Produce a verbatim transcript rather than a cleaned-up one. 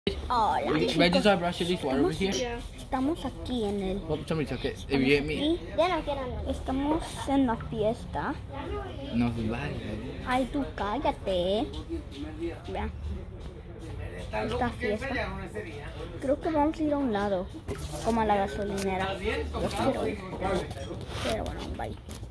Hola, Wait, chicos. I just brush this water over here. Estamos aquí en el... Well, somebody took it. If you get me, aquí. Ya no quiero nada. Estamos en la fiesta. no, it's bad. Ay, tú cállate. Vean. Esta fiesta. Creo que vamos a ir a un lado, como a la gasolinera. Yo quiero ir. Pero bueno, bye.